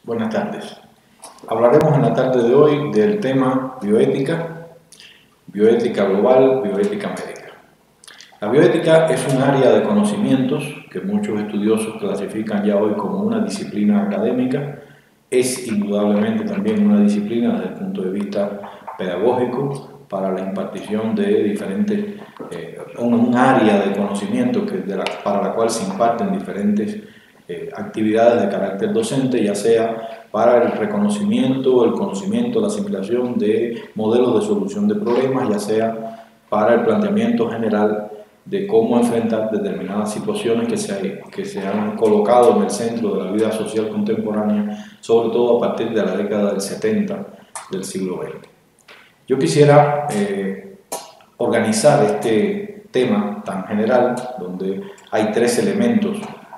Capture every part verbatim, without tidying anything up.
Buenas tardes. Hablaremos en la tarde de hoy del tema bioética, bioética global, bioética médica. La bioética es un área de conocimientos que muchos estudiosos clasifican ya hoy como una disciplina académica. Es indudablemente también una disciplina desde el punto de vista pedagógico para la impartición de diferentes, eh, un, un área de conocimiento que de la, para la cual se imparten diferentes Eh, actividades de carácter docente, ya sea para el reconocimiento, el conocimiento, la asimilación de modelos de solución de problemas, ya sea para el planteamiento general de cómo enfrentar determinadas situaciones que se, que se han colocado en el centro de la vida social contemporánea, sobre todo a partir de la década del setenta del siglo veinte. Yo quisiera eh, organizar este tema tan general, donde hay tres elementos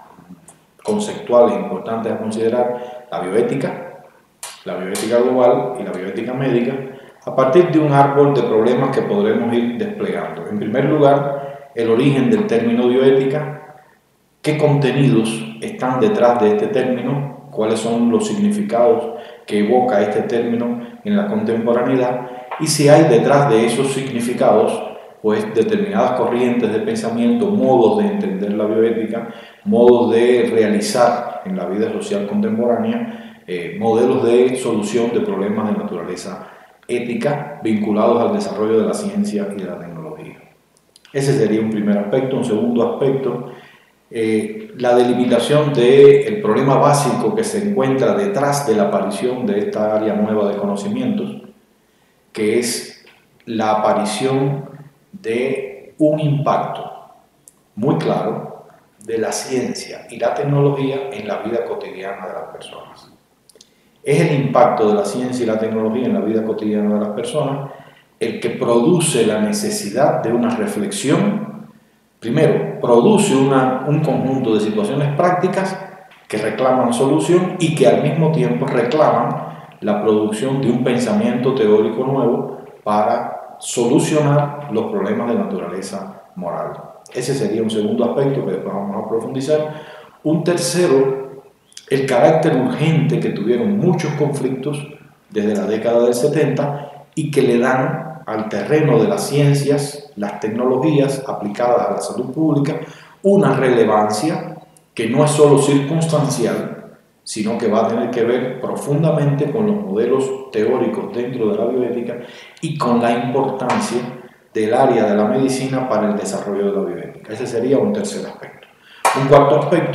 conceptuales importantes a considerar: la bioética, la bioética global y la bioética médica, a partir de un árbol de problemas que podremos ir desplegando. En primer lugar, el origen del término bioética, qué contenidos están detrás de este término, cuáles son los significados que evoca este término en la contemporaneidad, y si hay detrás de esos significados pues determinadas corrientes de pensamiento, modos de entender la bioética, modos de realizar en la vida social contemporánea, eh, modelos de solución de problemas de naturaleza ética vinculados al desarrollo de la ciencia y de la tecnología. Ese sería un primer aspecto. Un segundo aspecto, eh, la delimitación del problema básico que se encuentra detrás de la aparición de esta área nueva de conocimientos, que es la aparición de un impacto muy claro de la ciencia y la tecnología en la vida cotidiana de las personas. Es el impacto de la ciencia y la tecnología en la vida cotidiana de las personas el que produce la necesidad de una reflexión. Primero, produce una, un conjunto de situaciones prácticas que reclaman solución y que al mismo tiempo reclaman la producción de un pensamiento teórico nuevo para solucionar los problemas de naturaleza moral. Ese sería un segundo aspecto que después vamos a profundizar. Un tercero, el carácter urgente que tuvieron muchos conflictos desde la década del setenta y que le dan al terreno de las ciencias, las tecnologías aplicadas a la salud pública, una relevancia que no es solo circunstancial, sino que va a tener que ver profundamente con los modelos teóricos dentro de la bioética y con la importancia del área de la medicina para el desarrollo de la bioética. Ese sería un tercer aspecto. Un cuarto aspecto,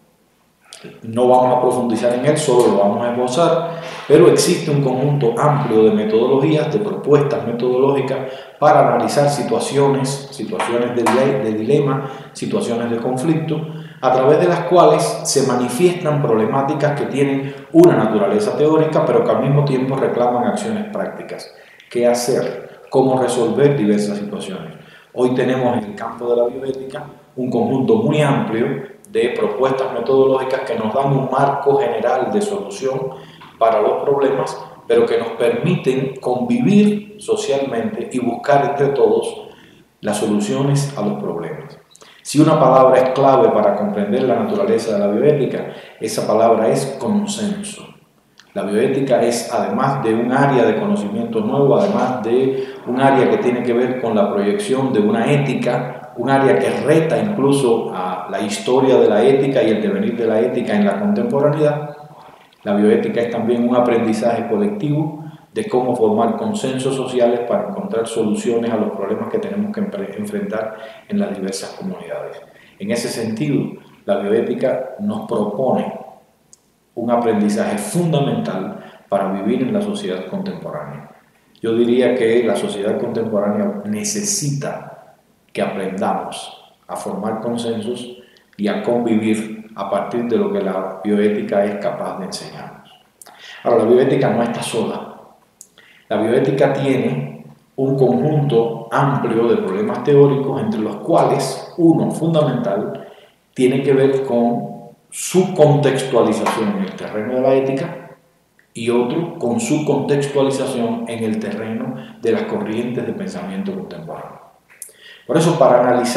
no vamos a profundizar en él, solo lo vamos a esbozar, pero existe un conjunto amplio de metodologías, de propuestas metodológicas para analizar situaciones, situaciones de, de dilema, situaciones de conflicto, a través de las cuales se manifiestan problemáticas que tienen una naturaleza teórica, pero que al mismo tiempo reclaman acciones prácticas. ¿Qué hacer? ¿Cómo resolver diversas situaciones? Hoy tenemos en el campo de la bioética un conjunto muy amplio de propuestas metodológicas que nos dan un marco general de solución para los problemas, pero que nos permiten convivir socialmente y buscar entre todos las soluciones a los problemas. Si una palabra es clave para comprender la naturaleza de la bioética, esa palabra es consenso. La bioética es, además de un área de conocimiento nuevo, además de un área que tiene que ver con la proyección de una ética, un área que reta incluso a la historia de la ética y el devenir de la ética en la contemporaneidad. La bioética es también un aprendizaje colectivo de cómo formar consensos sociales para encontrar soluciones a los problemas que tenemos que enfrentar en las diversas comunidades. En ese sentido, la bioética nos propone un aprendizaje fundamental para vivir en la sociedad contemporánea. Yo diría que la sociedad contemporánea necesita que aprendamos a formar consensos y a convivir a partir de lo que la bioética es capaz de enseñarnos. Ahora, la bioética no está sola. La bioética tiene un conjunto amplio de problemas teóricos, entre los cuales uno fundamental tiene que ver con su contextualización en el terreno de la ética y otro con su contextualización en el terreno de las corrientes de pensamiento contemporáneo. Por eso, para analizar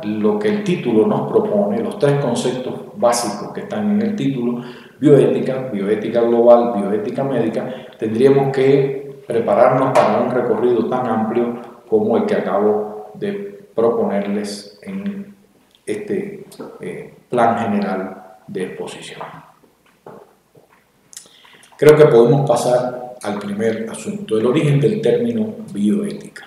lo que el título nos propone, los tres conceptos básicos que están en el título, bioética, bioética global, bioética médica, tendríamos que prepararnos para un recorrido tan amplio como el que acabo de proponerles en este eh, plan general de exposición. Creo que podemos pasar al primer asunto, el origen del término bioética.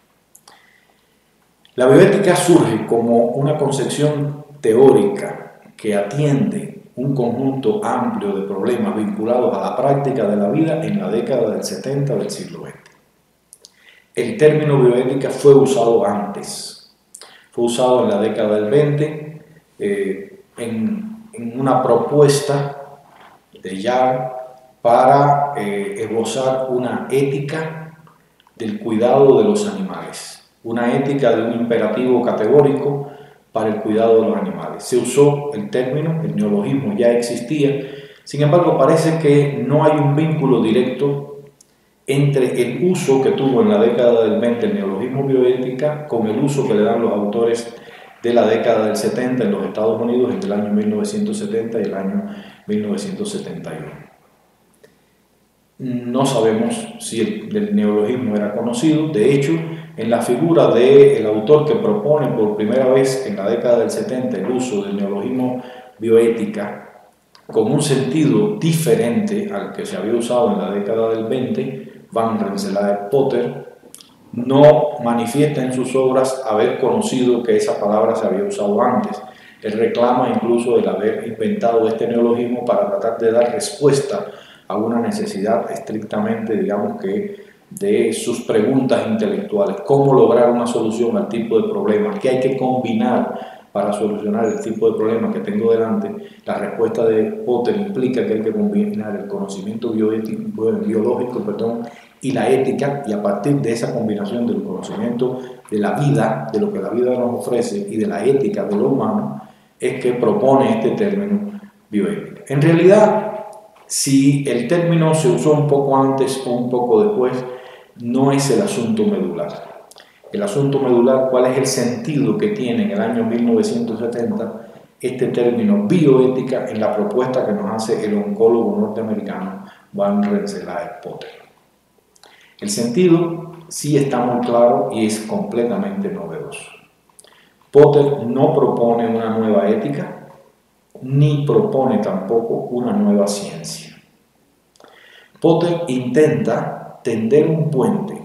La bioética surge como una concepción teórica que atiende un conjunto amplio de problemas vinculados a la práctica de la vida en la década del setenta del siglo veinte. El término bioética fue usado antes, fue usado en la década del veinte eh, en, en una propuesta de Jung para eh, esbozar una ética del cuidado de los animales, una ética de un imperativo categórico para el cuidado de los animales. Se usó el término, el neologismo ya existía, sin embargo parece que no hay un vínculo directo entre el uso que tuvo en la década del veinte el neologismo bioética con el uso que le dan los autores de la década del setenta en los Estados Unidos entre el año mil novecientos setenta y el año mil novecientos setenta y uno. No sabemos si el, el neologismo era conocido. De hecho, en la figura del autor que propone por primera vez en la década del setenta el uso del neologismo bioética con un sentido diferente al que se había usado en la década del veinte, Van Rensselaer Potter no manifiesta en sus obras haber conocido que esa palabra se había usado antes. Él reclama incluso el haber inventado este neologismo para tratar de dar respuesta a una necesidad estrictamente, digamos que, de sus preguntas intelectuales. ¿Cómo lograr una solución al tipo de problemas? ¿Qué hay que combinar para solucionar el tipo de problema que tengo delante? La respuesta de Potter implica que hay que combinar el conocimiento bioético, biológico perdón, y la ética, y a partir de esa combinación del conocimiento de la vida, de lo que la vida nos ofrece, y de la ética de lo humano, es que propone este término bioética. En realidad, si el término se usó un poco antes o un poco después, no es el asunto medular. El asunto medular, ¿cuál es el sentido que tiene en el año mil novecientos setenta este término bioética en la propuesta que nos hace el oncólogo norteamericano Van Rensselaer Potter? El sentido sí está muy claro y es completamente novedoso. Potter no propone una nueva ética, ni propone tampoco una nueva ciencia. Potter intenta tender un puente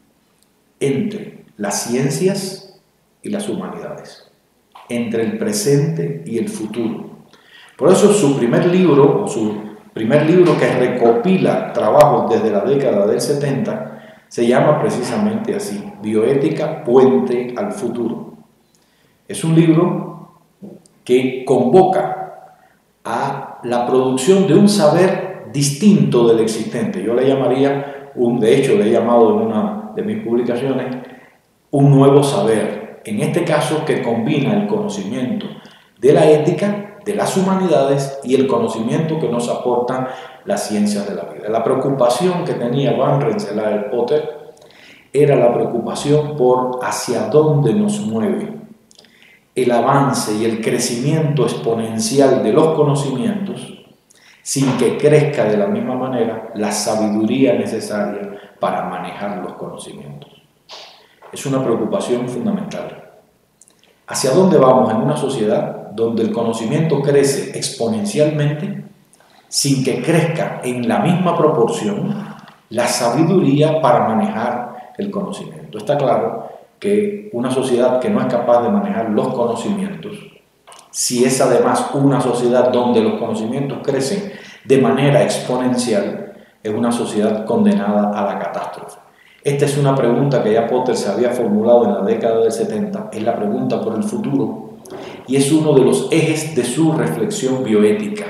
entre las ciencias y las humanidades, entre el presente y el futuro. Por eso su primer libro, o su primer libro que recopila trabajos desde la década del setenta, se llama precisamente así, Bioética, Puente al Futuro. Es un libro que convoca a la producción de un saber distinto del existente. Yo le llamaría, un, de hecho le he llamado en una de mis publicaciones, un nuevo saber. En este caso que combina el conocimiento de la ética, de las humanidades y el conocimiento que nos aportan las ciencias de la vida. La preocupación que tenía Van Rensselaer Potter era la preocupación por hacia dónde nos mueve el avance y el crecimiento exponencial de los conocimientos sin que crezca de la misma manera la sabiduría necesaria para manejar los conocimientos. Es una preocupación fundamental. ¿Hacia dónde vamos en una sociedad donde el conocimiento crece exponencialmente sin que crezca en la misma proporción la sabiduría para manejar el conocimiento? Está claro que una sociedad que no es capaz de manejar los conocimientos, si es además una sociedad donde los conocimientos crecen de manera exponencial, es una sociedad condenada a la catástrofe. Esta es una pregunta que ya Potter se había formulado en la década del setenta, es la pregunta por el futuro y es uno de los ejes de su reflexión bioética.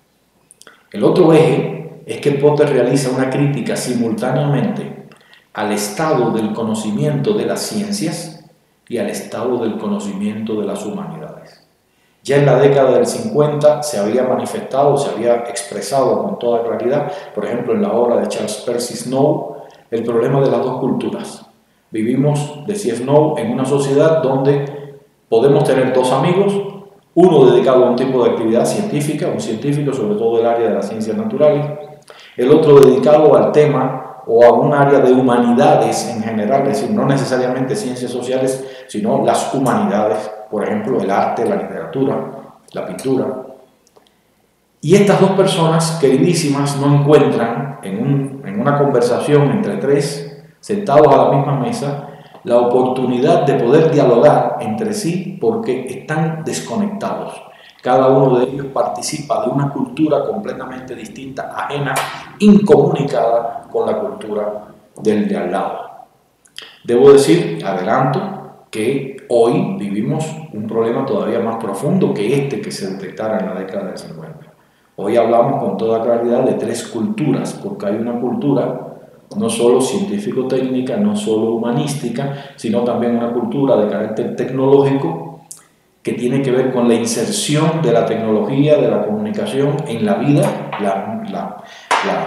El otro eje es que Potter realiza una crítica simultáneamente al estado del conocimiento de las ciencias y al estado del conocimiento de las humanidades. Ya en la década del cincuenta se había manifestado, se había expresado con toda claridad, por ejemplo en la obra de Charles Percy Snow, el problema de las dos culturas. Vivimos, decía Snow, en una sociedad donde Podemos tener dos amigos, uno dedicado a un tipo de actividad científica, un científico sobre todo del área de las ciencias naturales, el otro dedicado al tema o a un área de humanidades en general, es decir, no necesariamente ciencias sociales, sino las humanidades, por ejemplo, el arte, la literatura, la pintura. Y estas dos personas queridísimas no encuentran en, un, en una conversación entre tres, sentados a la misma mesa, la oportunidad de poder dialogar entre sí porque están desconectados. Cada uno de ellos participa de una cultura completamente distinta, ajena, incomunicada con la cultura del de al lado. Debo decir, adelanto, que hoy vivimos un problema todavía más profundo que este que se detectara en la década del cincuenta. Hoy hablamos con toda claridad de tres culturas, porque hay una cultura no solo científico-técnica, no solo humanística, sino también una cultura de carácter tecnológico que tiene que ver con la inserción de la tecnología, de la comunicación en la vida, la, la, la,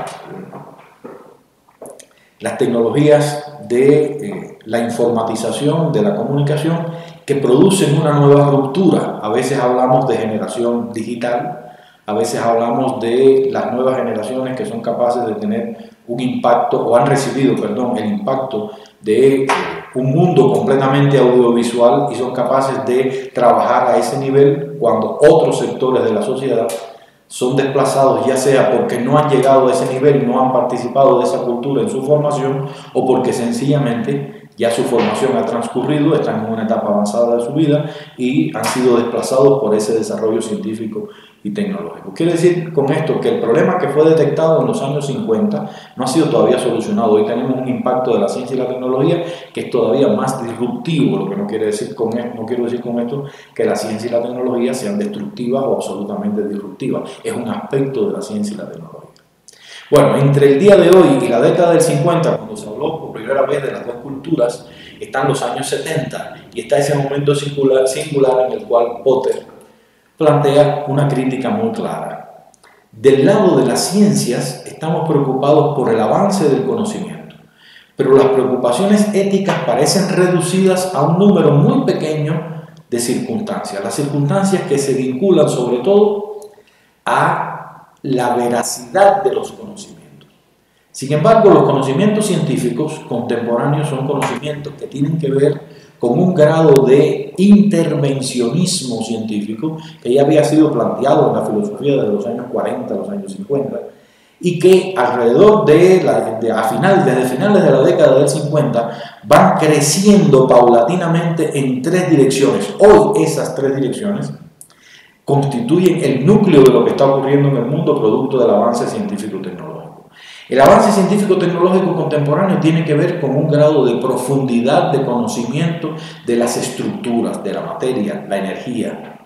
las tecnologías de eh, la informatización, de la comunicación, que producen una nueva ruptura. A veces hablamos de generación digital, a veces hablamos de las nuevas generaciones que son capaces de tener un impacto, o han recibido, perdón, el impacto de eh, un mundo completamente audiovisual y son capaces de trabajar a ese nivel cuando otros sectores de la sociedad son desplazados, ya sea porque no han llegado a ese nivel, no han participado de esa cultura en su formación, o porque sencillamente ya su formación ha transcurrido, están en una etapa avanzada de su vida y han sido desplazados por ese desarrollo científico y tecnológico. Quiere decir con esto que el problema que fue detectado en los años cincuenta no ha sido todavía solucionado. Hoy tenemos un impacto de la ciencia y la tecnología que es todavía más disruptivo, lo que no quiere decir con esto, no quiero decir con esto que la ciencia y la tecnología sean destructivas o absolutamente disruptivas. Es un aspecto de la ciencia y la tecnología. Bueno, entre el día de hoy y la década del cincuenta, cuando se habló por primera vez de las dos culturas, están los años setenta y está ese momento singular, singular en el cual Potter plantea una crítica muy clara. Del lado de las ciencias estamos preocupados por el avance del conocimiento, pero las preocupaciones éticas parecen reducidas a un número muy pequeño de circunstancias, las circunstancias que se vinculan sobre todo a la veracidad de los conocimientos. Sin embargo, los conocimientos científicos contemporáneos son conocimientos que tienen que ver con un grado de intervencionismo científico que ya había sido planteado en la filosofía desde los años cuarenta a los años cincuenta y que alrededor de, la, de a final, desde finales de la década del cincuenta van creciendo paulatinamente en tres direcciones. Hoy esas tres direcciones constituyen el núcleo de lo que está ocurriendo en el mundo producto del avance científico-tecnológico. El avance científico-tecnológico contemporáneo tiene que ver con un grado de profundidad de conocimiento de las estructuras, de la materia, la energía.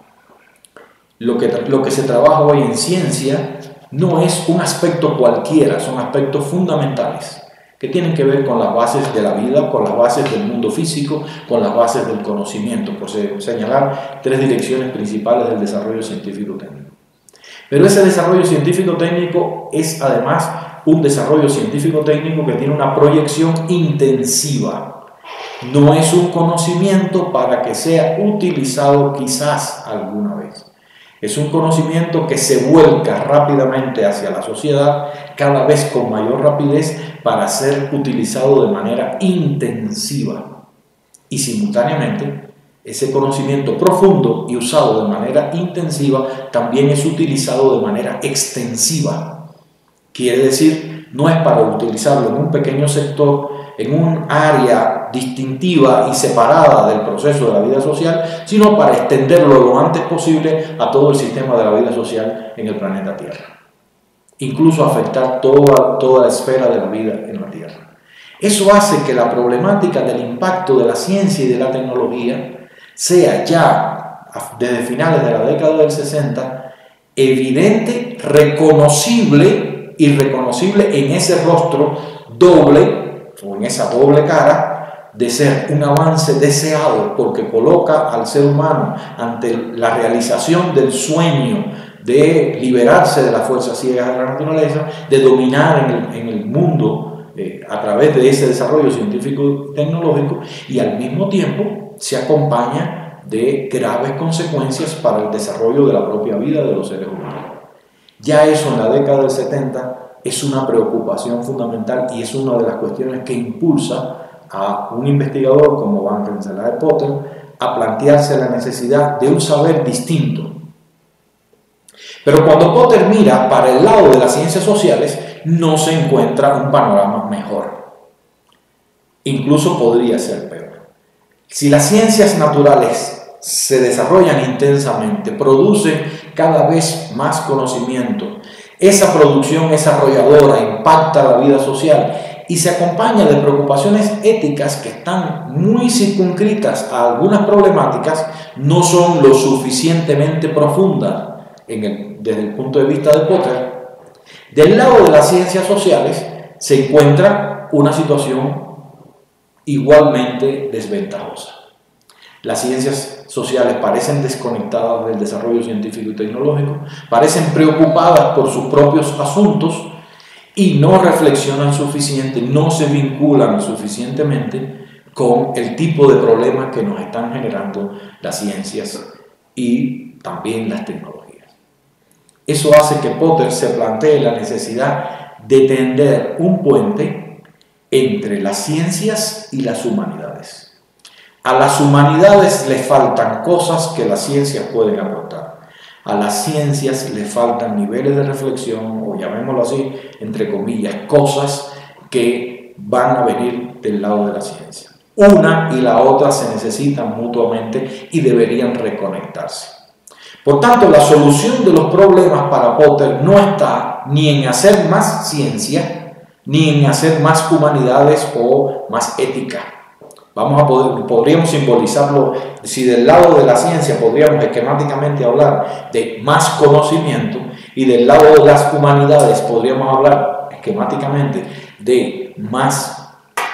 Lo que, lo que se trabaja hoy en ciencia no es un aspecto cualquiera, son aspectos fundamentales que tienen que ver con las bases de la vida, con las bases del mundo físico, con las bases del conocimiento, por señalar tres direcciones principales del desarrollo científico-técnico. Pero ese desarrollo científico-técnico es además un desarrollo científico-técnico que tiene una proyección intensiva. No es un conocimiento para que sea utilizado quizás alguna vez. Es un conocimiento que se vuelca rápidamente hacia la sociedad, cada vez con mayor rapidez, para ser utilizado de manera intensiva. Y simultáneamente, ese conocimiento profundo y usado de manera intensiva también es utilizado de manera extensiva. Quiere decir, no es para utilizarlo en un pequeño sector, en un área distintiva y separada del proceso de la vida social, sino para extenderlo lo antes posible a todo el sistema de la vida social en el planeta Tierra. Incluso afectar toda, toda la esfera de la vida en la Tierra. Eso hace que la problemática del impacto de la ciencia y de la tecnología sea ya, desde finales de la década del sesenta, evidente, reconocible y reconocible en ese rostro doble, o en esa doble cara, de ser un avance deseado porque coloca al ser humano ante la realización del sueño de liberarse de las fuerzas ciegas de la naturaleza, de dominar en el, en el mundo eh, a través de ese desarrollo científico y tecnológico, y al mismo tiempo se acompaña de graves consecuencias para el desarrollo de la propia vida de los seres humanos. Ya eso en la década del setenta es una preocupación fundamental y es una de las cuestiones que impulsa a un investigador como Van Rensselaer Potter a plantearse la necesidad de un saber distinto. Pero cuando Potter mira para el lado de las ciencias sociales, no se encuentra un panorama mejor. Incluso podría ser peor. Si las ciencias naturales se desarrollan intensamente, producen cada vez más conocimiento, esa producción es arrolladora, impacta la vida social y se acompaña de preocupaciones éticas que están muy circunscritas a algunas problemáticas, no son lo suficientemente profundas en el, desde el punto de vista de Potter. Del lado de las ciencias sociales se encuentra una situación igualmente desventajosa. Las ciencias sociales parecen desconectadas del desarrollo científico y tecnológico, parecen preocupadas por sus propios asuntos y no reflexionan suficiente, no se vinculan suficientemente con el tipo de problemas que nos están generando las ciencias y también las tecnologías. Eso hace que Potter se plantee la necesidad de tender un puente entre las ciencias y las humanidades. A las humanidades les faltan cosas que las ciencias pueden aportar. A las ciencias les faltan niveles de reflexión, o llamémoslo así, entre comillas, cosas que van a venir del lado de la ciencia. Una y la otra se necesitan mutuamente y deberían reconectarse. Por tanto, la solución de los problemas para Potter no está ni en hacer más ciencia, ni en hacer más humanidades o más ética. Vamos a poder, podríamos simbolizarlo, si del lado de la ciencia podríamos esquemáticamente hablar de más conocimiento y del lado de las humanidades podríamos hablar esquemáticamente de más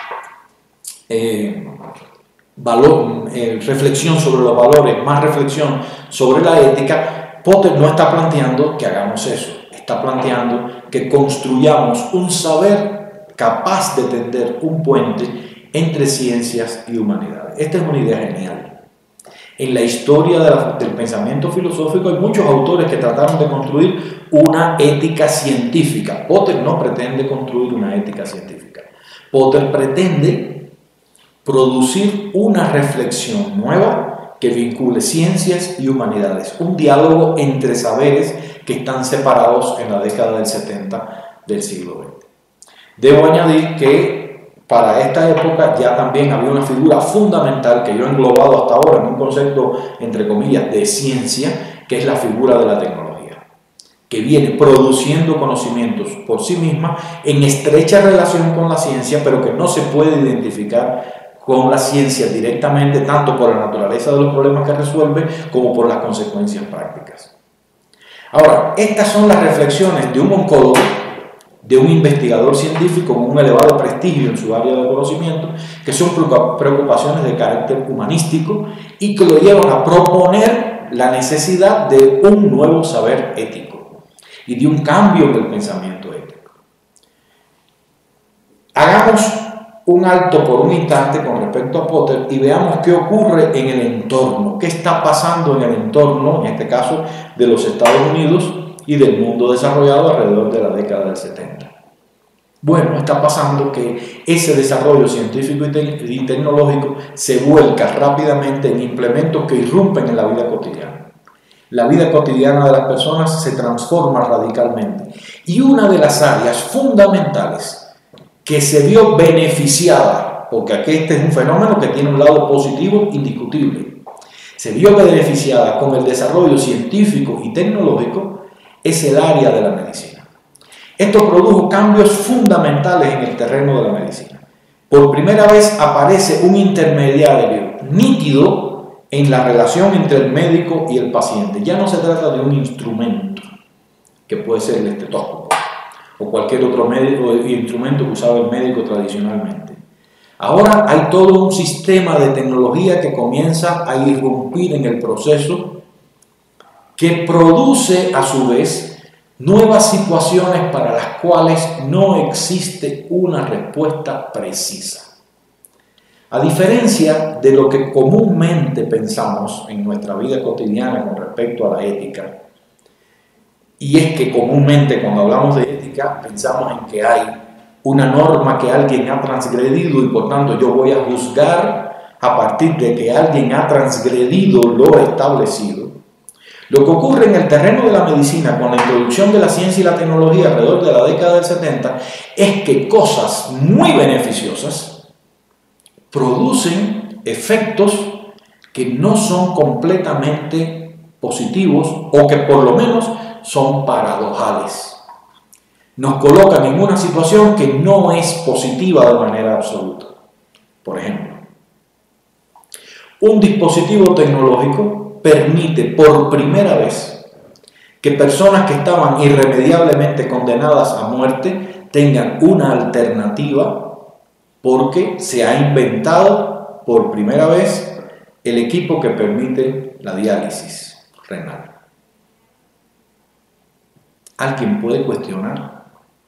eh, valor, eh, reflexión sobre los valores, más reflexión sobre la ética. Potter no está planteando que hagamos eso, está planteando que construyamos un saber capaz de tender un puente entre ciencias y humanidades. Esta es una idea genial. En la historia de la, del pensamiento filosófico hay muchos autores que trataron de construir una ética científica. Potter no pretende construir una ética científica. Potter pretende producir una reflexión nueva que vincule ciencias y humanidades. Un diálogo entre saberes que están separados en la década del setenta del siglo veinte. Debo añadir que para esta época ya también había una figura fundamental que yo he englobado hasta ahora en un concepto, entre comillas, de ciencia, que es la figura de la tecnología, que viene produciendo conocimientos por sí misma en estrecha relación con la ciencia, pero que no se puede identificar con la ciencia directamente, tanto por la naturaleza de los problemas que resuelve, como por las consecuencias prácticas. Ahora, estas son las reflexiones de un oncólogo, de un investigador científico con un elevado prestigio en su área de conocimiento, que son preocupaciones de carácter humanístico y que lo llevan a proponer la necesidad de un nuevo saber ético y de un cambio en el pensamiento ético. Hagamos un alto por un instante con respecto a Potter y veamos qué ocurre en el entorno, qué está pasando en el entorno, en este caso de los Estados Unidos y del mundo desarrollado alrededor de la década del setenta. Bueno, está pasando que ese desarrollo científico y, te y tecnológico se vuelca rápidamente en implementos que irrumpen en la vida cotidiana. La vida cotidiana de las personas se transforma radicalmente y una de las áreas fundamentales que se vio beneficiada, porque aquí este es un fenómeno que tiene un lado positivo indiscutible, se vio beneficiada con el desarrollo científico y tecnológico, es el área de la medicina. Esto produjo cambios fundamentales en el terreno de la medicina. Por primera vez aparece un intermediario nítido en la relación entre el médico y el paciente. Ya no se trata de un instrumento, que puede ser el estetoscopio o cualquier otro médico, instrumento que usaba el médico tradicionalmente. Ahora hay todo un sistema de tecnología que comienza a irrumpir en el proceso, que produce a su vez nuevas situaciones para las cuales no existe una respuesta precisa. A diferencia de lo que comúnmente pensamos en nuestra vida cotidiana con respecto a la ética, y es que comúnmente cuando hablamos de ética pensamos en que hay una norma que alguien ha transgredido y por tanto yo voy a juzgar a partir de que alguien ha transgredido lo establecido. Lo que ocurre en el terreno de la medicina con la introducción de la ciencia y la tecnología alrededor de la década del setenta es que cosas muy beneficiosas producen efectos que no son completamente positivos o que por lo menos son paradojales. Nos colocan en una situación que no es positiva de manera absoluta. Por ejemplo, un dispositivo tecnológico permite por primera vez que personas que estaban irremediablemente condenadas a muerte tengan una alternativa porque se ha inventado por primera vez el equipo que permite la diálisis renal. ¿Alguien puede cuestionar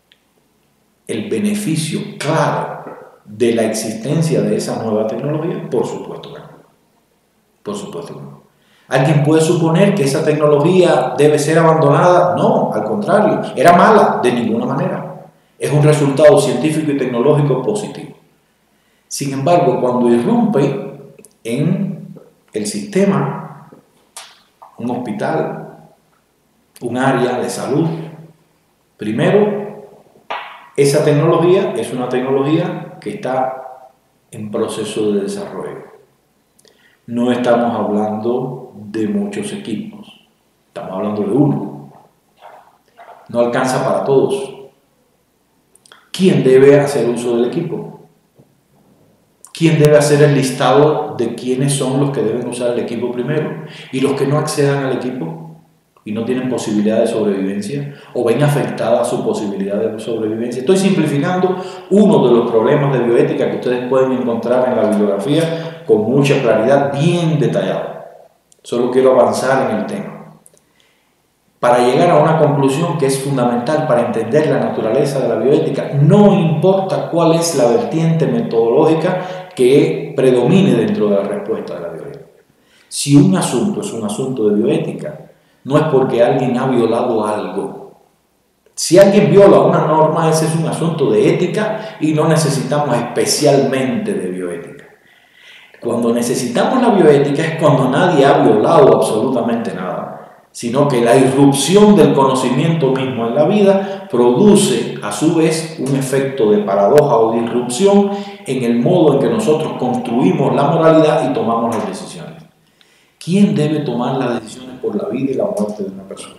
el beneficio claro de la existencia de esa nueva tecnología? Por supuesto que no. Por supuesto que no. ¿Alguien puede suponer que esa tecnología debe ser abandonada? No, al contrario, era mala de ninguna manera. Es un resultado científico y tecnológico positivo. Sin embargo, cuando irrumpe en el sistema, un hospital, un área de salud, primero, esa tecnología es una tecnología que está en proceso de desarrollo. No estamos hablando de muchos equipos, estamos hablando de uno. No alcanza para todos. ¿Quién debe hacer uso del equipo? ¿Quién debe hacer el listado de quiénes son los que deben usar el equipo primero? Y los que no accedan al equipo y no tienen posibilidad de sobrevivencia o ven afectada su posibilidad de sobrevivencia. Estoy simplificando uno de los problemas de bioética que ustedes pueden encontrar en la bibliografía con mucha claridad, bien detallado. Solo quiero avanzar en el tema para llegar a una conclusión que es fundamental para entender la naturaleza de la bioética. No importa cuál es la vertiente metodológica que predomine dentro de la respuesta de la bioética. Si un asunto es un asunto de bioética, no es porque alguien ha violado algo. Si alguien viola una norma, ese es un asunto de ética y no necesitamos especialmente de bioética. Cuando necesitamos la bioética es cuando nadie ha violado absolutamente nada, sino que la irrupción del conocimiento mismo en la vida produce a su vez un efecto de paradoja o de irrupción en el modo en que nosotros construimos la moralidad y tomamos las decisiones. ¿Quién debe tomar las decisiones por la vida y la muerte de una persona?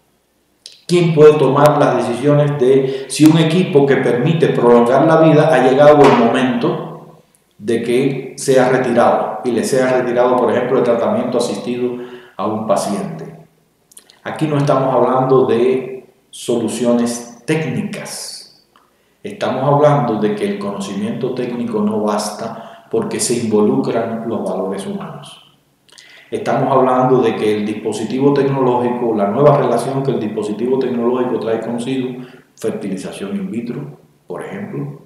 ¿Quién puede tomar las decisiones de si un equipo que permite prolongar la vida ha llegado el momento de que sea retirado y le sea retirado, por ejemplo, el tratamiento asistido a un paciente? Aquí no estamos hablando de soluciones técnicas. Estamos hablando de que el conocimiento técnico no basta porque se involucran los valores humanos. Estamos hablando de que el dispositivo tecnológico, la nueva relación que el dispositivo tecnológico trae consigo, fertilización in vitro, por ejemplo,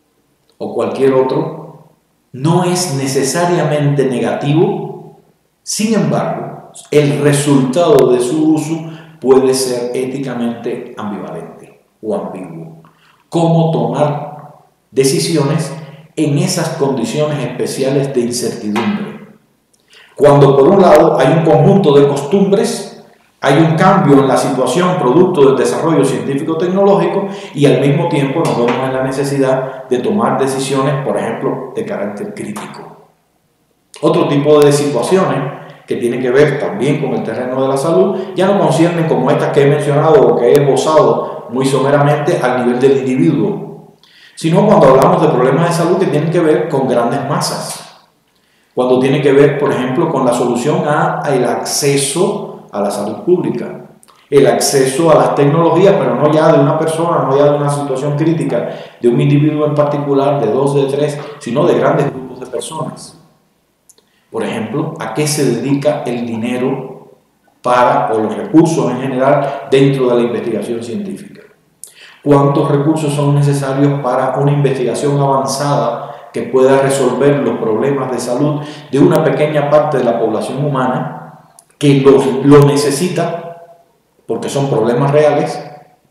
o cualquier otro, no es necesariamente negativo. Sin embargo, el resultado de su uso puede ser éticamente ambivalente o ambiguo. ¿Cómo tomar decisiones en esas condiciones especiales de incertidumbre? Cuando por un lado hay un conjunto de costumbres, hay un cambio en la situación producto del desarrollo científico-tecnológico y al mismo tiempo nos vemos en la necesidad de tomar decisiones, por ejemplo, de carácter crítico. Otro tipo de situaciones que tienen que ver también con el terreno de la salud ya no conciernen como estas que he mencionado o que he esbozado muy someramente al nivel del individuo, sino cuando hablamos de problemas de salud que tienen que ver con grandes masas. Cuando tiene que ver, por ejemplo, con la solución al acceso a la salud pública, el acceso a las tecnologías, pero no ya de una persona, no ya de una situación crítica, de un individuo en particular, de dos, de tres, sino de grandes grupos de personas. Por ejemplo, ¿a qué se dedica el dinero para, o los recursos en general, dentro de la investigación científica? ¿Cuántos recursos son necesarios para una investigación avanzada que pueda resolver los problemas de salud de una pequeña parte de la población humana que lo, lo necesita, porque son problemas reales,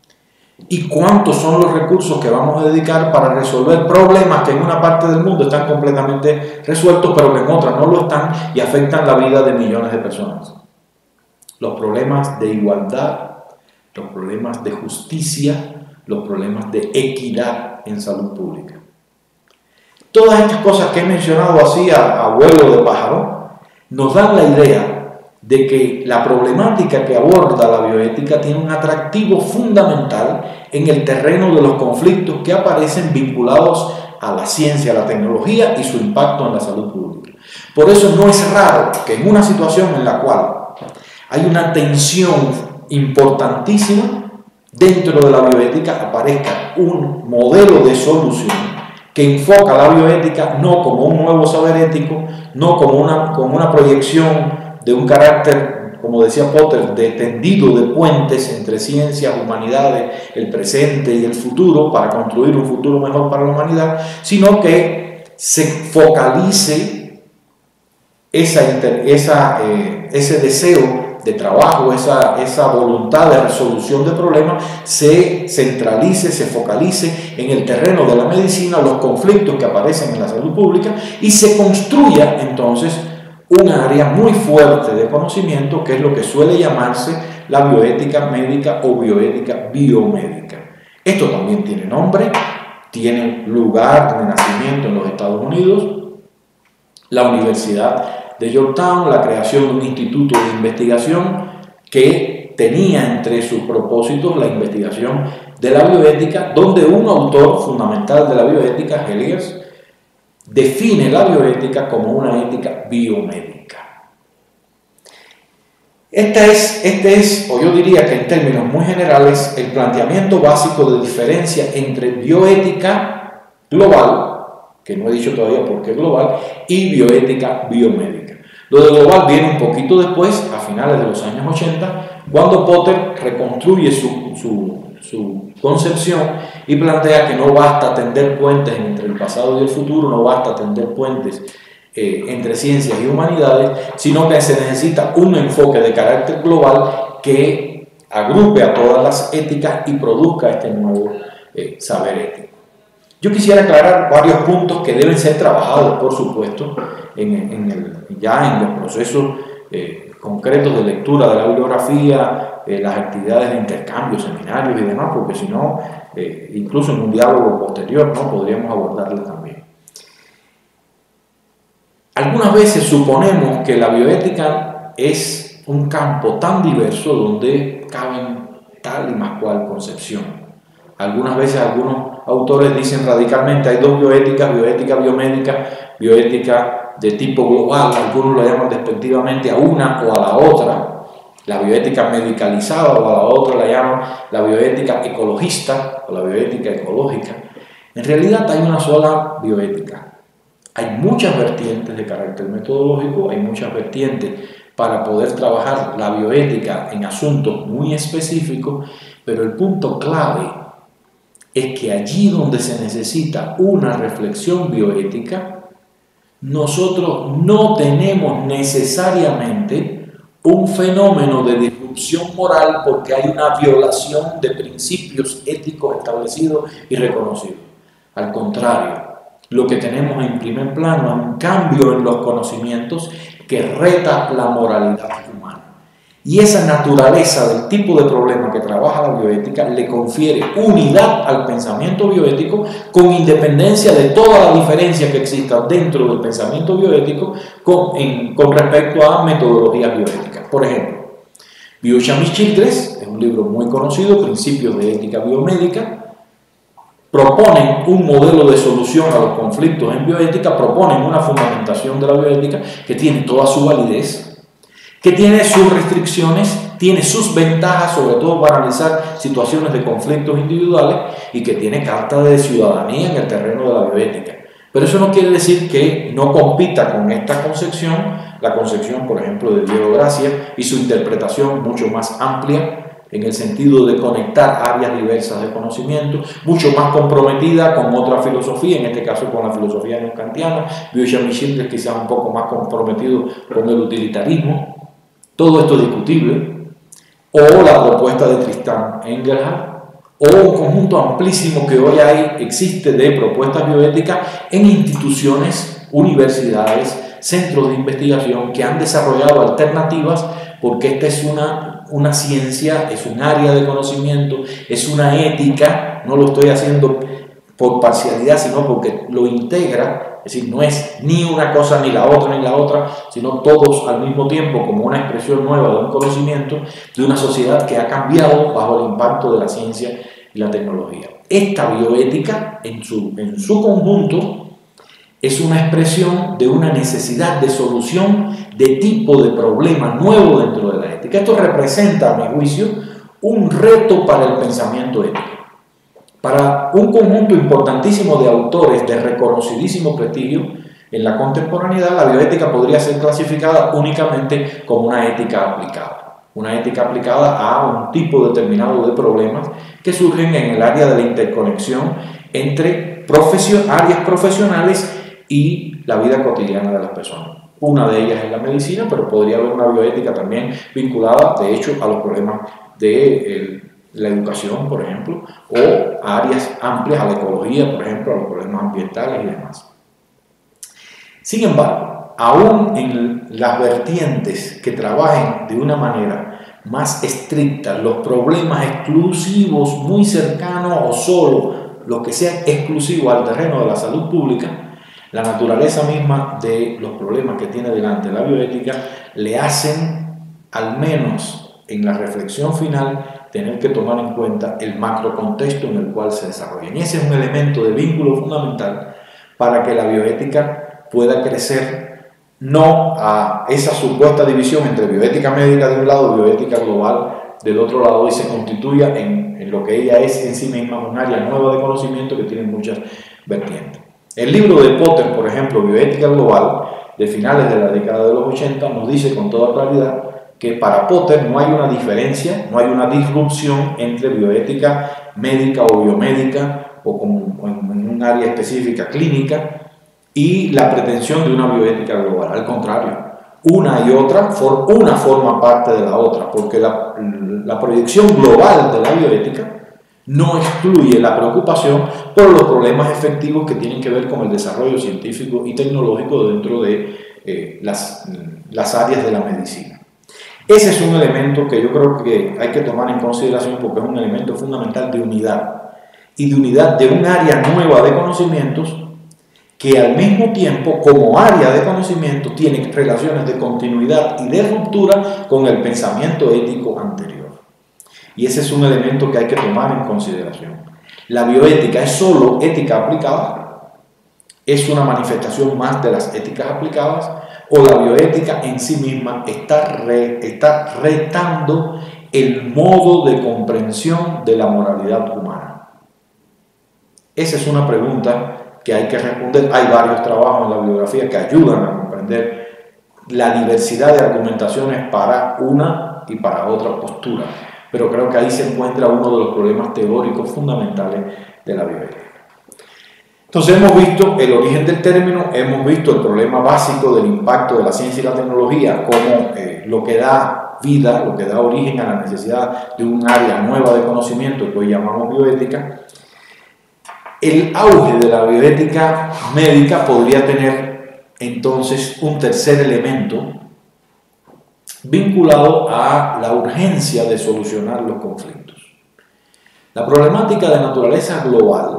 y cuántos son los recursos que vamos a dedicar para resolver problemas que en una parte del mundo están completamente resueltos, pero que en otra no lo están y afectan la vida de millones de personas. Los problemas de igualdad, los problemas de justicia, los problemas de equidad en salud pública. Todas estas cosas que he mencionado así a, a vuelo de pájaro nos dan la idea de que la problemática que aborda la bioética tiene un atractivo fundamental en el terreno de los conflictos que aparecen vinculados a la ciencia, a la tecnología y su impacto en la salud pública. Por eso no es raro que en una situación en la cual hay una tensión importantísima, dentro de la bioética aparezca un modelo de solución que enfoca la bioética no como un nuevo saber ético, no como una, como una proyección de un carácter, como decía Potter, de tendido de puentes entre ciencias, humanidades, el presente y el futuro, para construir un futuro mejor para la humanidad, sino que se focalice esa, esa, eh, ese deseo de trabajo, esa, esa voluntad de resolución de problemas, se centralice, se focalice en el terreno de la medicina, los conflictos que aparecen en la salud pública, y se construya entonces un área muy fuerte de conocimiento, que es lo que suele llamarse la bioética médica o bioética biomédica. Esto también tiene nombre, tiene lugar de nacimiento en los Estados Unidos, la Universidad de Georgetown, la creación de un instituto de investigación que tenía entre sus propósitos la investigación de la bioética, donde un autor fundamental de la bioética, Heliers, define la bioética como una ética biomédica. Este es, este es, o yo diría que en términos muy generales, el planteamiento básico de diferencia entre bioética global, que no he dicho todavía por qué global, y bioética biomédica. Lo de global viene un poquito después, a finales de los años ochenta, cuando Potter reconstruye su, su, su concepción y plantea que no basta tender puentes entre el pasado y el futuro, no basta tender puentes eh, entre ciencias y humanidades, sino que se necesita un enfoque de carácter global que agrupe a todas las éticas y produzca este nuevo eh, saber ético. Yo quisiera aclarar varios puntos que deben ser trabajados, por supuesto, en, en el, ya en los procesos eh, concretos de lectura de la bibliografía, eh, las actividades de intercambio, seminarios y demás, porque si no, eh, incluso en un diálogo posterior, ¿no?, podríamos abordarlas también. Algunas veces suponemos que la bioética es un campo tan diverso donde caben tal y más cual concepción. Algunas veces algunos autores dicen radicalmente hay dos bioéticas, bioética biomédica, bioética de tipo global, algunos lo llaman despectivamente a una o a la otra, la bioética medicalizada o a la otra la llaman la bioética ecologista o la bioética ecológica. En realidad hay una sola bioética. Hay muchas vertientes de carácter metodológico, hay muchas vertientes para poder trabajar la bioética en asuntos muy específicos, pero el punto clave es que allí donde se necesita una reflexión bioética, nosotros no tenemos necesariamente un fenómeno de disrupción moral porque hay una violación de principios éticos establecidos y reconocidos. Al contrario, lo que tenemos en primer plano es un cambio en los conocimientos que reta la moralidad humana. Y esa naturaleza del tipo de problema que trabaja la bioética le confiere unidad al pensamiento bioético con independencia de toda la diferencia que exista dentro del pensamiento bioético con, en, con respecto a metodologías bioéticas. Por ejemplo, Beauchamp y Childress, es un libro muy conocido, Principios de Ética Biomédica, proponen un modelo de solución a los conflictos en bioética, proponen una fundamentación de la bioética que tiene toda su validez, que tiene sus restricciones, tiene sus ventajas, sobre todo para analizar situaciones de conflictos individuales, y que tiene carta de ciudadanía en el terreno de la bioética. Pero eso no quiere decir que no compita con esta concepción, la concepción, por ejemplo, de Diego Gracia y su interpretación mucho más amplia en el sentido de conectar áreas diversas de conocimiento, mucho más comprometida con otra filosofía, en este caso con la filosofía neokantiana. Byung-Chul Schindler quizás un poco más comprometido con el utilitarismo. Todo esto es discutible. O la propuesta de Tristan Engelhardt, o un conjunto amplísimo que hoy hay, existe de propuestas bioéticas en instituciones, universidades, centros de investigación que han desarrollado alternativas, porque esta es una, una ciencia, es un área de conocimiento, es una ética. No lo estoy haciendo por parcialidad, sino porque lo integra, es decir, no es ni una cosa ni la otra ni la otra, sino todos al mismo tiempo como una expresión nueva de un conocimiento de una sociedad que ha cambiado bajo el impacto de la ciencia y la tecnología. Esta bioética en su, en su conjunto es una expresión de una necesidad de solución de tipo de problema nuevo dentro de la ética. Esto representa, a mi juicio, un reto para el pensamiento ético. Para un conjunto importantísimo de autores de reconocidísimo prestigio en la contemporaneidad, la bioética podría ser clasificada únicamente como una ética aplicada. Una ética aplicada a un tipo determinado de problemas que surgen en el área de la interconexión entre profesion- áreas profesionales y la vida cotidiana de las personas. Una de ellas es la medicina, pero podría haber una bioética también vinculada, de hecho, a los problemas de eh, la educación, por ejemplo, o a áreas amplias, a la ecología, por ejemplo, a los problemas ambientales y demás. Sin embargo, aún en las vertientes que trabajen de una manera más estricta los problemas exclusivos, muy cercanos o solo los que sean exclusivos al terreno de la salud pública, la naturaleza misma de los problemas que tiene delante la bioética le hacen, al menos en la reflexión final, tener que tomar en cuenta el macrocontexto en el cual se desarrollan. Y ese es un elemento de vínculo fundamental para que la bioética pueda crecer, no a esa supuesta división entre bioética médica de un lado y bioética global del otro lado, y se constituya en, en lo que ella es en sí misma, un área nueva de conocimiento que tiene muchas vertientes. El libro de Potter, por ejemplo, Bioética Global, de finales de la década de los ochenta, nos dice con toda claridad que para Potter no hay una diferencia, no hay una disrupción entre bioética médica o biomédica o como en un área específica clínica y la pretensión de una bioética global. Al contrario, una y otra, for, una forma parte de la otra, porque la, la proyección global de la bioética no excluye la preocupación por los problemas efectivos que tienen que ver con el desarrollo científico y tecnológico dentro de eh, las, las áreas de la medicina. Ese es un elemento que yo creo que hay que tomar en consideración porque es un elemento fundamental de unidad y de unidad de un área nueva de conocimientos que al mismo tiempo, como área de conocimiento, tiene relaciones de continuidad y de ruptura con el pensamiento ético anterior. Y ese es un elemento que hay que tomar en consideración. La bioética es solo ética aplicada, es una manifestación más de las éticas aplicadas, o la bioética en sí misma está, re, está retando el modo de comprensión de la moralidad humana. Esa es una pregunta que hay que responder. Hay varios trabajos en la bibliografía que ayudan a comprender la diversidad de argumentaciones para una y para otra postura. Pero creo que ahí se encuentra uno de los problemas teóricos fundamentales de la bioética. Entonces hemos visto el origen del término, hemos visto el problema básico del impacto de la ciencia y la tecnología como eh, lo que da vida, lo que da origen a la necesidad de un área nueva de conocimiento que hoy llamamos bioética. El auge de la bioética médica podría tener entonces un tercer elemento vinculado a la urgencia de solucionar los conflictos. La problemática de naturaleza global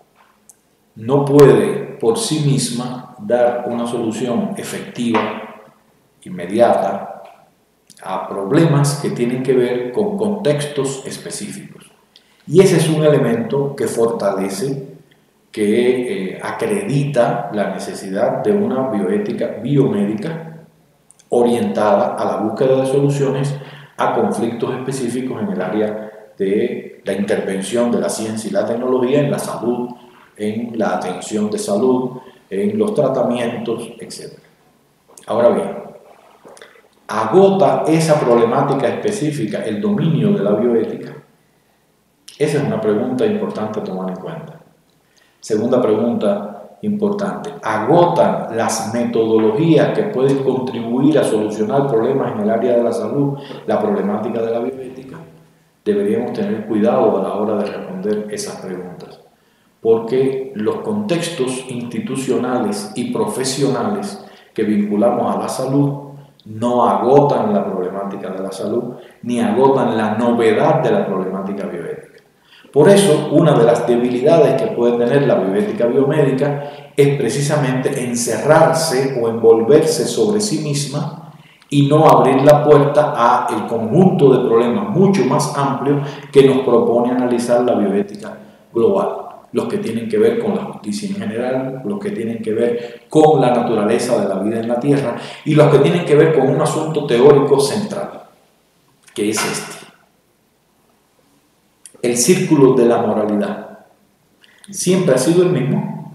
no puede por sí misma dar una solución efectiva, inmediata, a problemas que tienen que ver con contextos específicos. Y ese es un elemento que fortalece, que eh, acredita la necesidad de una bioética biomédica orientada a la búsqueda de soluciones a conflictos específicos en el área de la intervención de la ciencia y la tecnología en la salud, en la atención de salud, en los tratamientos, etcétera. Ahora bien, agota esa problemática específica el dominio de la bioética? Esa es una pregunta importante a tomar en cuenta. Segunda pregunta importante, ¿agotan las metodologías que pueden contribuir a solucionar problemas en el área de la salud la problemática de la bioética? Deberíamos tener cuidado a la hora de responder esas preguntas, porque los contextos institucionales y profesionales que vinculamos a la salud no agotan la problemática de la salud, ni agotan la novedad de la problemática bioética. Por eso, una de las debilidades que puede tener la bioética biomédica es precisamente encerrarse o envolverse sobre sí misma y no abrir la puerta a el conjunto de problemas mucho más amplios que nos propone analizar la bioética global. Los que tienen que ver con la justicia en general, los que tienen que ver con la naturaleza de la vida en la Tierra y los que tienen que ver con un asunto teórico central, que es este. El círculo de la moralidad siempre ha sido el mismo.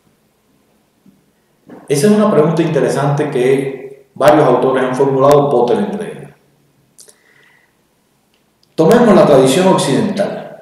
Esa es una pregunta interesante que varios autores han formulado, Potter entre ellos. Tomemos la tradición occidental.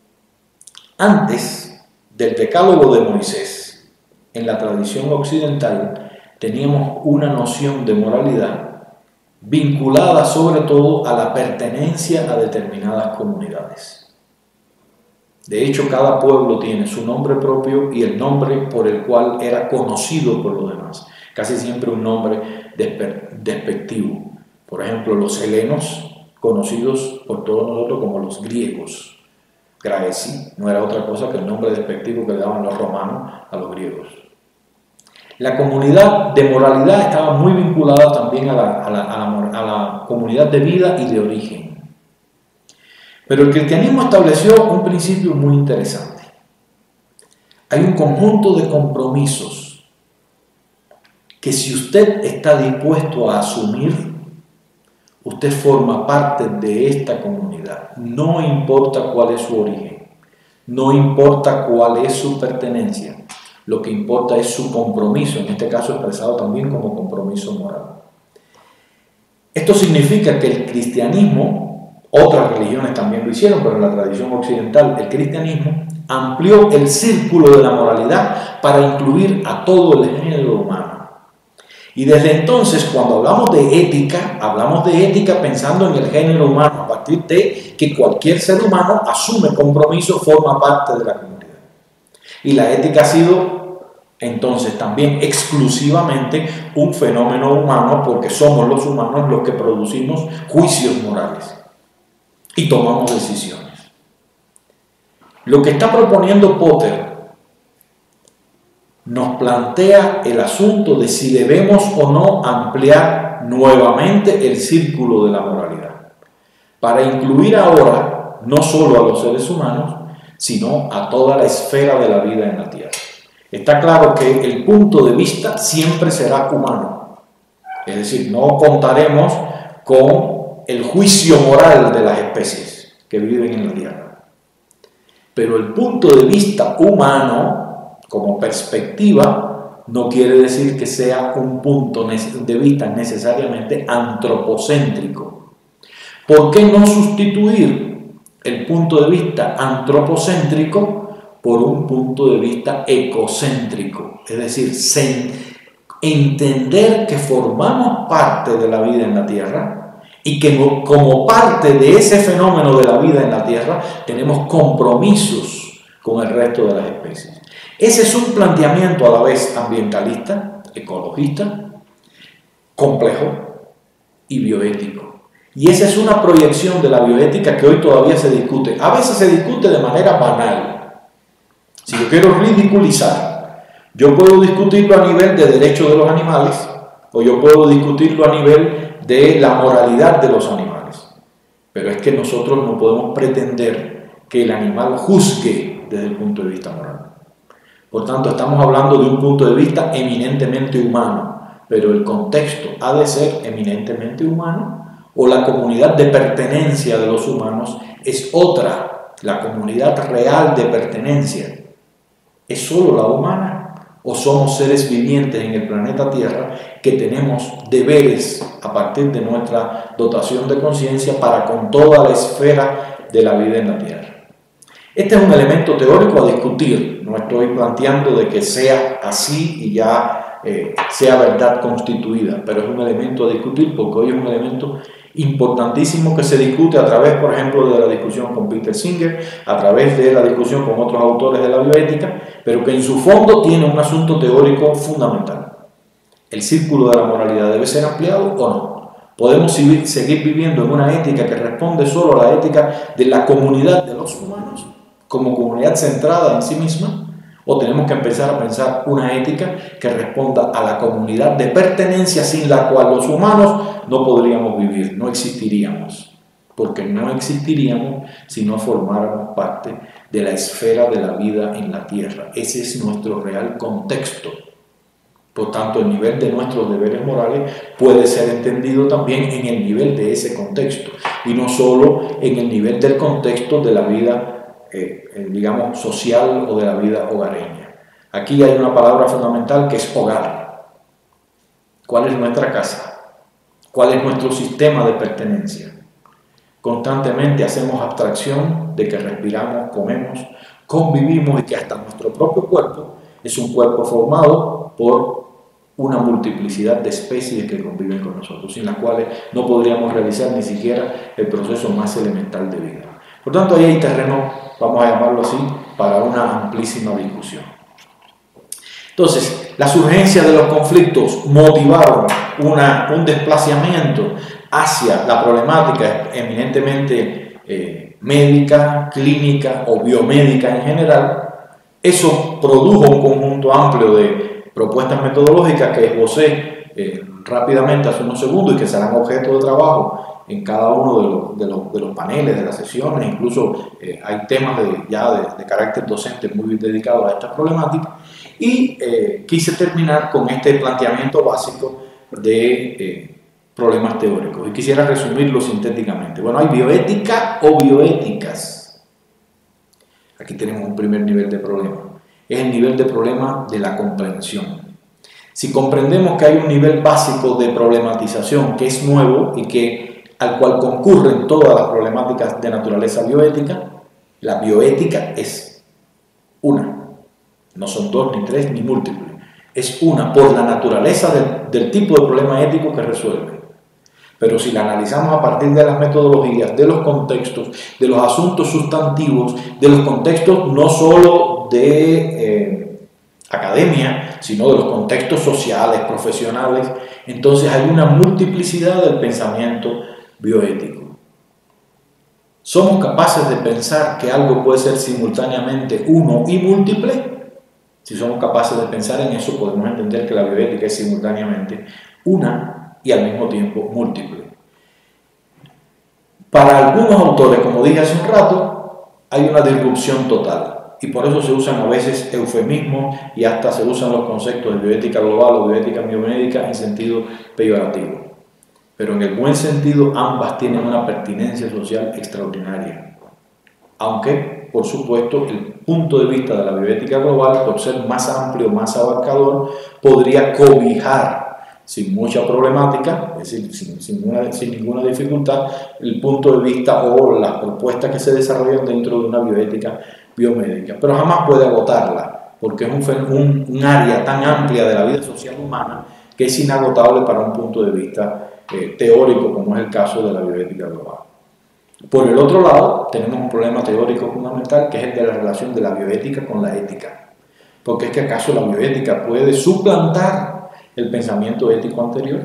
Antes del Decálogo de Moisés, en la tradición occidental teníamos una noción de moralidad vinculada sobre todo a la pertenencia a determinadas comunidades. De hecho, cada pueblo tiene su nombre propio y el nombre por el cual era conocido por los demás. Casi siempre un nombre despectivo. Por ejemplo, los helenos, conocidos por todos nosotros como los griegos. Graeci no era otra cosa que el nombre despectivo que le daban los romanos a los griegos. La comunidad de moralidad estaba muy vinculada también a la, a la, a la, a la comunidad de vida y de origen. Pero el cristianismo estableció un principio muy interesante. Hay un conjunto de compromisos que si usted está dispuesto a asumir, usted forma parte de esta comunidad. No importa cuál es su origen, no importa cuál es su pertenencia, lo que importa es su compromiso, en este caso expresado también como compromiso moral. Esto significa que el cristianismo, otras religiones también lo hicieron, pero en la tradición occidental el cristianismo amplió el círculo de la moralidad para incluir a todo el género humano. Y desde entonces, cuando hablamos de ética, hablamos de ética pensando en el género humano, a partir de que cualquier ser humano asume compromiso, forma parte de la comunidad. Y la ética ha sido entonces también exclusivamente un fenómeno humano, porque somos los humanos los que producimos juicios morales y tomamos decisiones. Lo que está proponiendo Potter nos plantea el asunto de si debemos o no ampliar nuevamente el círculo de la moralidad, para incluir ahora no solo a los seres humanos, sino a toda la esfera de la vida en la Tierra. Está claro que el punto de vista siempre será humano, es decir, no contaremos con el juicio moral de las especies que viven en la Tierra. Pero el punto de vista humano, como perspectiva, no quiere decir que sea un punto de vista necesariamente antropocéntrico. ¿Por qué no sustituir el punto de vista antropocéntrico por un punto de vista ecocéntrico? Es decir, entender que formamos parte de la vida en la Tierra y que como parte de ese fenómeno de la vida en la Tierra tenemos compromisos con el resto de las especies. Ese es un planteamiento a la vez ambientalista, ecologista, complejo y bioético. Y esa es una proyección de la bioética que hoy todavía se discute. A veces se discute de manera banal. Si yo quiero ridiculizar, yo puedo discutirlo a nivel de derechos de los animales o yo puedo discutirlo a nivel de la moralidad de los animales. Pero es que nosotros no podemos pretender que el animal juzgue desde el punto de vista moral. Por tanto, estamos hablando de un punto de vista eminentemente humano, pero el contexto ha de ser eminentemente humano o la comunidad de pertenencia de los humanos es otra. La comunidad real de pertenencia es solo la humana o somos seres vivientes en el planeta Tierra que tenemos deberes a partir de nuestra dotación de conciencia para con toda la esfera de la vida en la Tierra. Este es un elemento teórico a discutir, no estoy planteando de que sea así y ya eh, sea verdad constituida, pero es un elemento a discutir porque hoy es un elemento importantísimo que se discute a través, por ejemplo, de la discusión con Peter Singer, a través de la discusión con otros autores de la bioética, pero que en su fondo tiene un asunto teórico fundamental. ¿El círculo de la moralidad debe ser ampliado o no? ¿Podemos seguir viviendo en una ética que responde solo a la ética de la comunidad de los humanos, como comunidad centrada en sí misma? ¿O tenemos que empezar a pensar una ética que responda a la comunidad de pertenencia sin la cual los humanos no podríamos vivir, no existiríamos? Porque no existiríamos si no formáramos parte de la esfera de la vida en la Tierra. Ese es nuestro real contexto. Por tanto, el nivel de nuestros deberes morales puede ser entendido también en el nivel de ese contexto y no solo en el nivel del contexto de la vida Eh, digamos, social o de la vida hogareña. Aquí hay una palabra fundamental que es hogar. ¿Cuál es nuestra casa? ¿Cuál es nuestro sistema de pertenencia? Constantemente hacemos abstracción de que respiramos, comemos, convivimos y que hasta nuestro propio cuerpo es un cuerpo formado por una multiplicidad de especies que conviven con nosotros, sin las cuales no podríamos realizar ni siquiera el proceso más elemental de vida. Por tanto, ahí hay terreno, vamos a llamarlo así, para una amplísima discusión. Entonces, las urgencias de los conflictos motivaron una, un desplazamiento hacia la problemática eminentemente eh, médica, clínica o biomédica en general. Eso produjo un conjunto amplio de propuestas metodológicas que esbocé eh, rápidamente hace unos segundos y que serán objeto de trabajo en cada uno de los, de los, de los paneles, de las sesiones. Incluso eh, hay temas de, ya de, de carácter docente muy dedicados a esta problemática. Y eh, quise terminar con este planteamiento básico de eh, problemas teóricos. Y quisiera resumirlo sintéticamente. Bueno, hay bioética o bioéticas. Aquí tenemos un primer nivel de problema. Es el nivel de problema de la comprensión. Si comprendemos que hay un nivel básico de problematización que es nuevo y que al cual concurren todas las problemáticas de naturaleza bioética, la bioética es una, no son dos, ni tres, ni múltiples, es una por la naturaleza del, del tipo de problema ético que resuelve. Pero si la analizamos a partir de las metodologías, de los contextos, de los asuntos sustantivos, de los contextos no solo de eh, academia, sino de los contextos sociales, profesionales, entonces hay una multiplicidad del pensamiento bioético. ¿Somos capaces de pensar que algo puede ser simultáneamente uno y múltiple? Si somos capaces de pensar en eso, podemos entender que la bioética es simultáneamente una y al mismo tiempo múltiple. Para algunos autores, como dije hace un rato, hay una disrupción total y por eso se usan a veces eufemismos y hasta se usan los conceptos de bioética global o bioética biomédica en sentido peyorativo. Pero en el buen sentido ambas tienen una pertinencia social extraordinaria. Aunque, por supuesto, el punto de vista de la bioética global, por ser más amplio, más abarcador, podría cobijar sin mucha problemática, es decir, sin, sin, una, sin ninguna dificultad, el punto de vista o las propuestas que se desarrollan dentro de una bioética biomédica. Pero jamás puede agotarla, porque es un, un, un área tan amplia de la vida social humana que es inagotable para un punto de vista Eh, teórico, como es el caso de la bioética global. Por el otro lado, tenemos un problema teórico fundamental que es el de la relación de la bioética con la ética. Porque es que acaso la bioética puede suplantar el pensamiento ético anterior.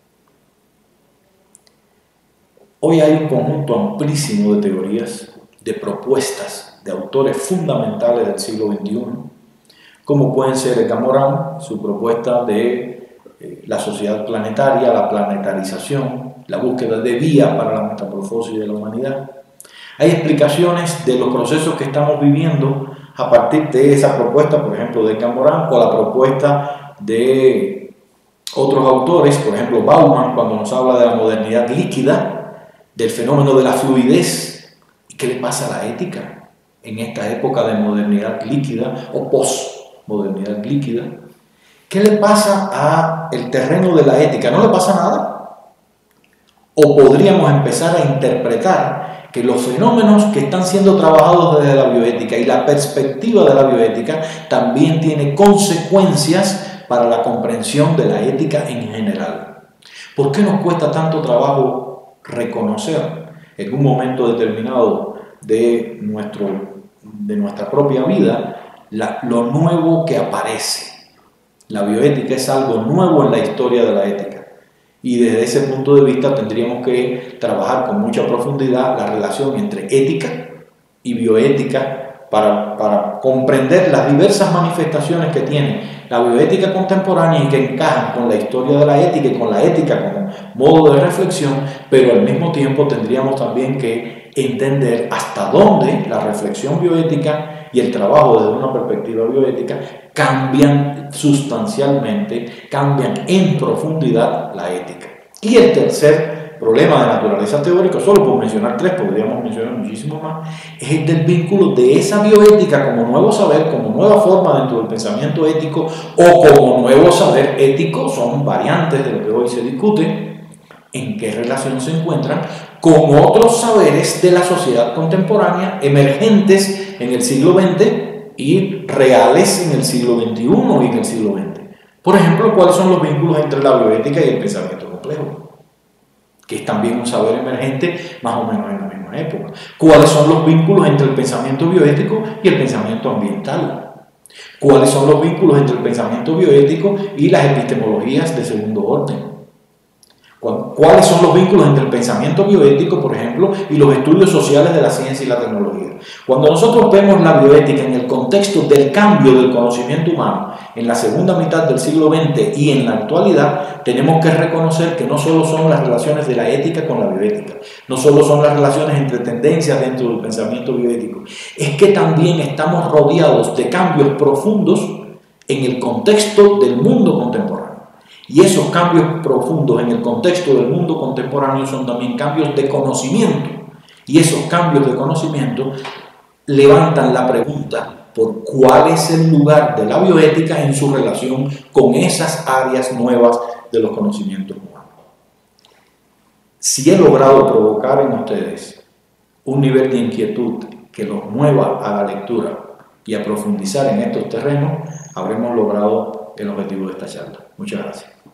Hoy hay un conjunto amplísimo de teorías, de propuestas de autores fundamentales del siglo veintiuno, como pueden ser Edgar Morin, su propuesta de la sociedad planetaria, la planetarización, la búsqueda de vía para la metamorfosis de la humanidad. Hay explicaciones de los procesos que estamos viviendo a partir de esa propuesta, por ejemplo, de Edgar Morin, o la propuesta de otros autores, por ejemplo, Bauman, cuando nos habla de la modernidad líquida, del fenómeno de la fluidez. ¿Y qué le pasa a la ética en esta época de modernidad líquida o post modernidad líquida. ¿Qué le pasa al terreno de la ética? ¿No le pasa nada? ¿O podríamos empezar a interpretar que los fenómenos que están siendo trabajados desde la bioética y la perspectiva de la bioética también tiene consecuencias para la comprensión de la ética en general? ¿Por qué nos cuesta tanto trabajo reconocer en un momento determinado de, nuestro, de nuestra propia vida la, lo nuevo que aparece? La bioética es algo nuevo en la historia de la ética. Y desde ese punto de vista tendríamos que trabajar con mucha profundidad la relación entre ética y bioética para, para comprender las diversas manifestaciones que tiene la bioética contemporánea y que encajan con la historia de la ética y con la ética como modo de reflexión, pero al mismo tiempo tendríamos también que entender hasta dónde la reflexión bioética y el trabajo desde una perspectiva bioética cambian sustancialmente, cambian en profundidad la ética. Y el tercer problema de naturaleza teórica, solo por mencionar tres, podríamos mencionar muchísimo más, es el del vínculo de esa bioética como nuevo saber, como nueva forma dentro del pensamiento ético o como nuevo saber ético, son variantes de lo que hoy se discute, en qué relación se encuentran con otros saberes de la sociedad contemporánea emergentes en el siglo veinte y reales en el siglo veintiuno y en el siglo veinte. Por ejemplo, ¿cuáles son los vínculos entre la bioética y el pensamiento complejo? Que es también un saber emergente más o menos en la misma época. ¿Cuáles son los vínculos entre el pensamiento bioético y el pensamiento ambiental? ¿Cuáles son los vínculos entre el pensamiento bioético y las epistemologías de segundo orden? ¿Cuáles son los vínculos entre el pensamiento bioético, por ejemplo, y los estudios sociales de la ciencia y la tecnología? Cuando nosotros vemos la bioética en el contexto del cambio del conocimiento humano en la segunda mitad del siglo veinte y en la actualidad, tenemos que reconocer que no solo son las relaciones de la ética con la bioética, no solo son las relaciones entre tendencias dentro del pensamiento bioético, es que también estamos rodeados de cambios profundos en el contexto del mundo contemporáneo. Y esos cambios profundos en el contexto del mundo contemporáneo son también cambios de conocimiento. Y esos cambios de conocimiento levantan la pregunta por cuál es el lugar de la bioética en su relación con esas áreas nuevas de los conocimientos humanos. Si he logrado provocar en ustedes un nivel de inquietud que los mueva a la lectura y a profundizar en estos terrenos, habremos logrado el objetivo de esta charla. Muchas gracias.